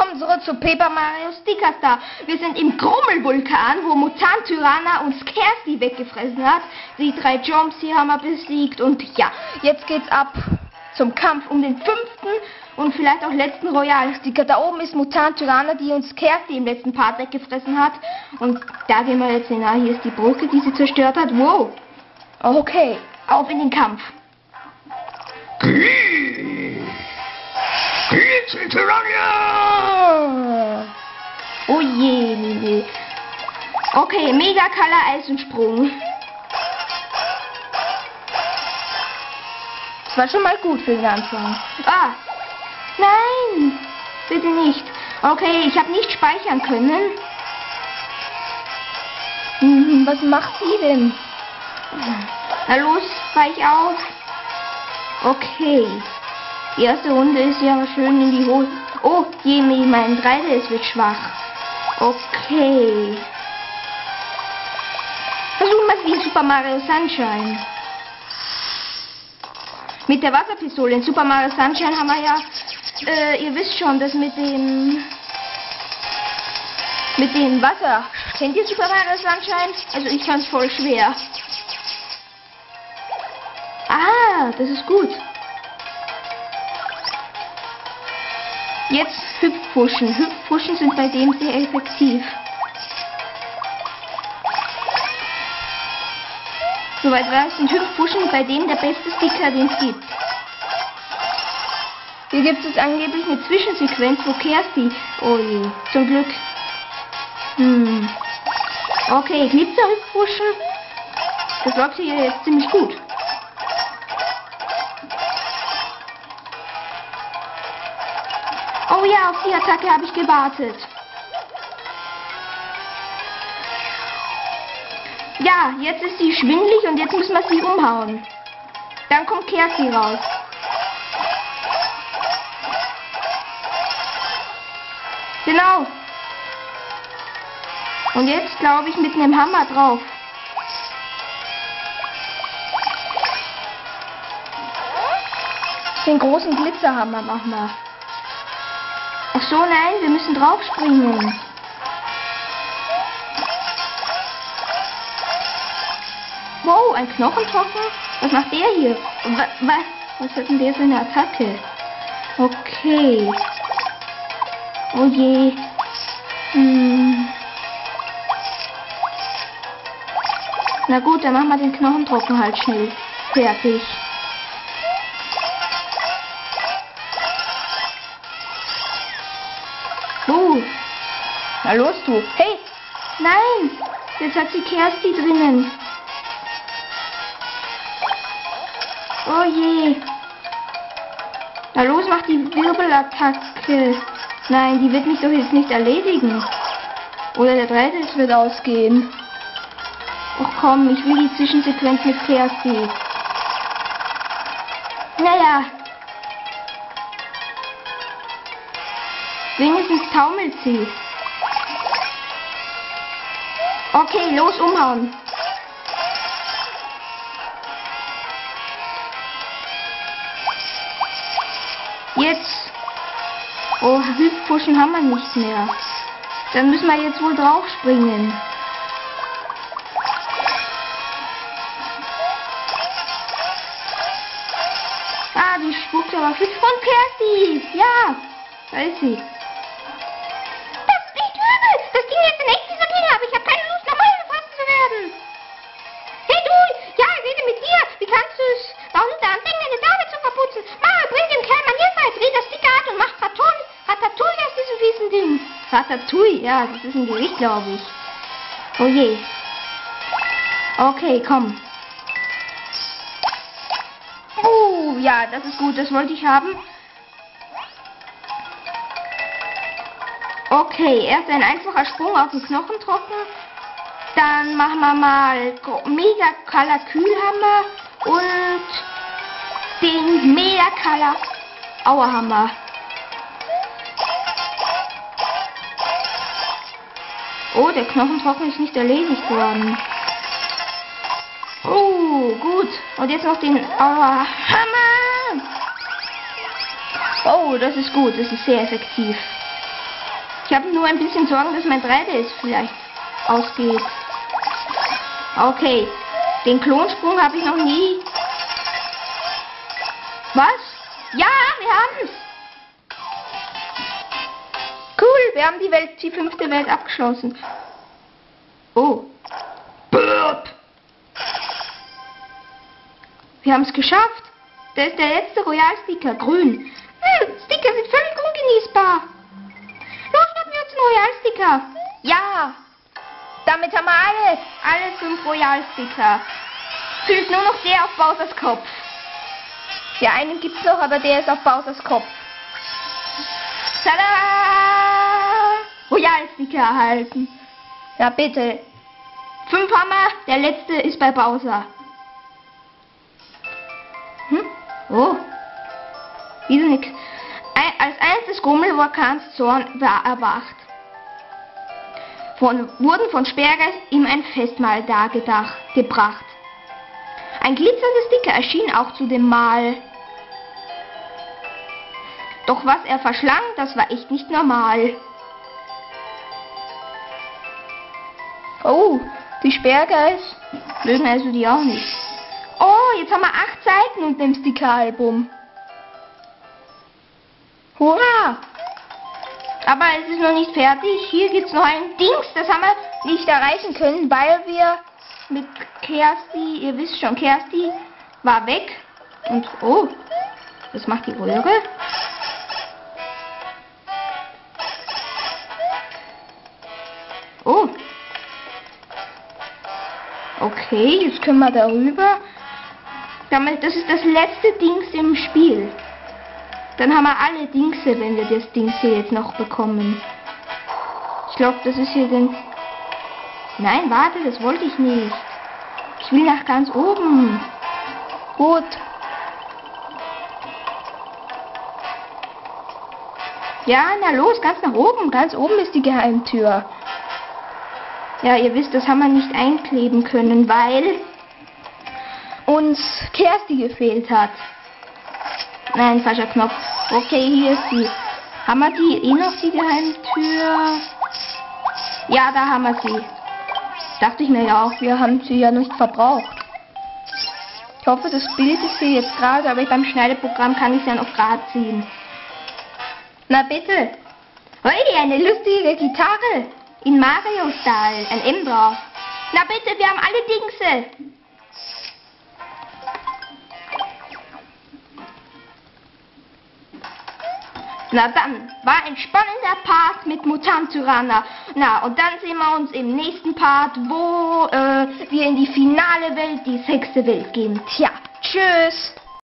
unsere zu Paper Mario Sticker Star. Wir sind im Grummelvulkan, wo Mutant Tyranna uns Kersti weggefressen hat. Die 3 Jumps hier haben wir besiegt und ja, jetzt geht's ab zum Kampf um den 5. und vielleicht auch letzten Royal Sticker. Da oben ist Mutant Tyranna, die uns Kersti im letzten Part weggefressen hat. Und da gehen wir jetzt hin. Ah, hier ist die Brücke, die sie zerstört hat. Wow. Okay, auf in den Kampf. Tyrannia! Oh je, nee. Okay, Mega Color Eisensprung. Das war schon mal gut für den Anfang. Ah! Nein! Bitte nicht. Okay, ich habe nicht speichern können. Was macht sie denn? Na los, weich auf. Okay. Die erste Runde ist ja schön in die Hose. Oh, je, mein 3DS wird schwach. Okay. Versuchen wir es wie Super Mario Sunshine. Mit der Wasserpistole. In Super Mario Sunshine haben wir ja, ihr wisst schon, das mit dem Wasser. Kennt ihr Super Mario Sunshine? Also ich fand es voll schwer. Ah, das ist gut. Jetzt Hüpfpushen. Hüpfpushen sind bei dem sehr effektiv. Soweit weiß, sind Hüpfpushen bei dem der beste Sticker, den es gibt. Hier gibt es angeblich eine Zwischensequenz, wo Kersti... Oh je, zum Glück. Okay, Glitzer-Hüpfpushen. Das läuft hier jetzt ziemlich gut. Oh ja, auf die Attacke habe ich gewartet. Ja, jetzt ist sie schwindelig und jetzt müssen wir sie umhauen. Dann kommt Kersti raus. Genau. Und jetzt glaube ich mit einem Hammer drauf. Den großen Glitzerhammer machen wir. Ach so, nein, wir müssen drauf springen. Wow, ein Knochentrocken? Was macht der hier? Was hat denn der für eine Attacke? Okay. Oh je. Na gut, dann machen wir den Knochentrocken halt schnell fertig. Na los, du. Hey! Nein! Jetzt hat sie Kersti drinnen. Oh je. Na los, mach die Wirbelattacke. Nein, die wird mich doch jetzt nicht erledigen. Oder der 3DS wird ausgehen. Ach komm, ich will die Zwischensequenz mit Kersti. Naja. Wenigstens taumelt sie. Okay, los, umhauen. Jetzt. Oh, Hüpfpushen haben wir nicht mehr. Dann müssen wir jetzt wohl drauf springen. Ah, die spuckt aber viel von Kersti. Ja, da ist sie. Das ist nicht übel. Das Ding ist in echt Sabrina, aber ich habe keine Lust, nochmal gefasst zu werden. Hey du, ja, ich rede mit dir. Wie kannst du es da unten andenken, eine Dame zu verputzen? Mama, bring dem Kerl mal hier bei, dreh das Sticker an und mach Ratatouille aus diesem Riesending. Ratatouille, ja, das ist ein Gericht, glaube ich. Oh je. Okay, komm. Ja, das ist gut, das wollte ich haben. Okay, erst ein einfacher Sprung auf den Knochentrocken. Dann machen wir mal Mega Color Kühlhammer und den Mega Color Auerhammer. Oh, der Knochentrocken ist nicht erledigt worden. Oh, gut. Und jetzt noch den Hammer. Oh, das ist gut. Das ist sehr effektiv. Ich habe nur ein bisschen Sorgen, dass mein 3DS vielleicht ausgeht. Okay, den Klonsprung habe ich noch nie. Was? Ja, wir haben's! Cool, wir haben die 5. Welt abgeschlossen. Oh. Burp. Wir haben es geschafft. Das ist der letzte Royal-Sticker, grün. Sticker sind völlig ungenießbar. Los, schnappen wir uns einen Royal-Sticker. Ja. Damit haben wir alle 5 Royal-Sticker. Fehlt nur noch der auf Bowsers Kopf. Ja, einen gibt's noch, aber der ist auf Bowsers Kopf. Tada! Royal-Sticker erhalten. Ja, bitte. 5 haben wir, der letzte ist bei Bowser. Oh. Wieder nix. Als eines des Grummelvulkans Zorn war erwacht. Wurden von Sperrgeist ihm ein Festmahl gebracht. Ein glitzernder Sticker erschien auch zu dem Mahl. Doch was er verschlang, das war echt nicht normal. Oh, die Sperrgeist mögen also die auch nicht. Oh, jetzt haben wir 8 Seiten unter dem Stickeralbum. Hurra! Aber es ist noch nicht fertig. Hier gibt es noch ein Dings, das haben wir nicht erreichen können, weil wir mit Kersti, ihr wisst schon, Kersti war weg. Und, oh, was macht die Röhre? Oh. Okay, jetzt können wir darüber. Das ist das letzte Dings im Spiel. Dann haben wir alle Dingse, wenn wir das Dings hier jetzt noch bekommen. Ich glaube, das ist hier den... Nein, warte, das wollte ich nicht. Ich will nach ganz oben. Gut. Ja, na los, ganz nach oben. Ganz oben ist die Geheimtür. Ja, ihr wisst, das haben wir nicht einkleben können, weil uns Kersti gefehlt hat. Nein, falscher Knopf. Okay, hier ist die. Haben wir die noch, die Geheimtür? Ja, da haben wir sie. Dachte ich mir ja auch, wir haben sie ja nicht verbraucht. Ich hoffe, das Bild ist hier jetzt gerade, aber beim Schneideprogramm kann ich es ja noch gerade ziehen. Na bitte. Heute eine lustige Gitarre. In Mario-Style. Ein M drauf. Na bitte, wir haben alle Dingse. Na dann, war ein spannender Part mit Mutant Tyranna. Na, und dann sehen wir uns im nächsten Part, wo wir in die finale Welt, die 6. Welt gehen. Tja, tschüss.